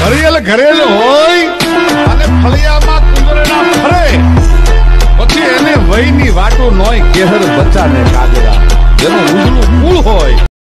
હરિયલ ઘરેલ હોય અને ફળિયામાં કુંદરેલા ફરે પછી એને વહીની વાટો નોય કેહર બચ્ચાને કાગડા જેનું ઉજળું કુળ હોય